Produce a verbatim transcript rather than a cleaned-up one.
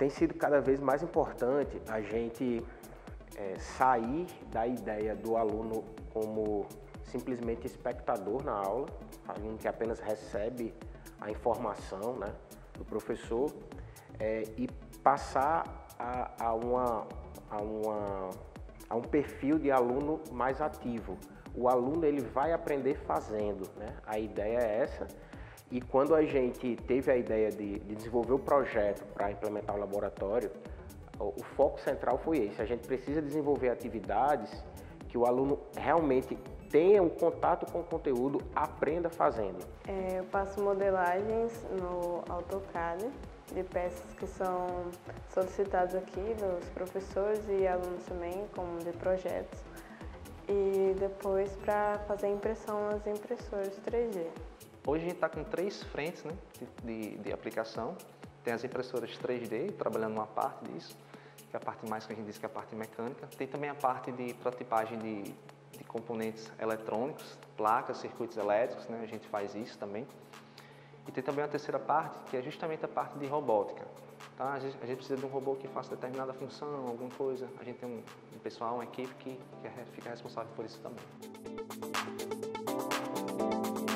tem sido cada vez mais importante a gente é, sair da ideia do aluno como simplesmente espectador na aula, aluno que apenas recebe a informação, né, do professor, é, e passar a, a, uma, a, uma, a um perfil de aluno mais ativo. O aluno ele vai aprender fazendo, né? A ideia é essa. E quando a gente teve a ideia de, de desenvolver o projeto para implementar o laboratório, o, o foco central foi esse. A gente precisa desenvolver atividades que o aluno realmente tenha um contato com o conteúdo, aprenda fazendo. É, eu faço modelagens no AutoCAD de peças que são solicitadas aqui dos professores e alunos também, como de projetos. E depois para fazer impressão nas impressoras três D. Hoje a gente está com três frentes, né, de, de, de aplicação. Tem as impressoras três D, trabalhando uma parte disso, que é a parte mais que a gente diz que é a parte mecânica. Tem também a parte de prototipagem de, de componentes eletrônicos, placas, circuitos elétricos, né, a gente faz isso também. E tem também a terceira parte, que é justamente a parte de robótica. Tá? A, gente, a gente precisa de um robô que faça determinada função, alguma coisa. A gente tem um, um pessoal, uma equipe que, que fica responsável por isso também.